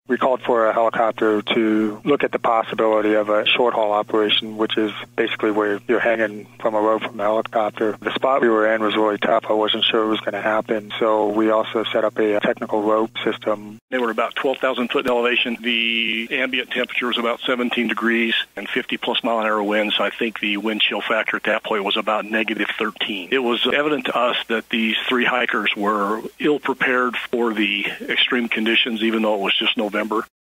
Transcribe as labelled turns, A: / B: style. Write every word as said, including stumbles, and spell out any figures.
A: We called for a helicopter to look at the possibility of a short-haul operation, which is basically where you're hanging from a rope from a helicopter. The spot we were in was really tough. I wasn't sure it was going to happen, so we also set up a technical rope system.
B: They were about twelve thousand foot in elevation. The ambient temperature was about seventeen degrees and fifty plus mile an hour winds. So I think the wind chill factor at that point was about negative thirteen. It was evident to us that these three hikers were ill prepared for the extreme conditions, even though it was just November.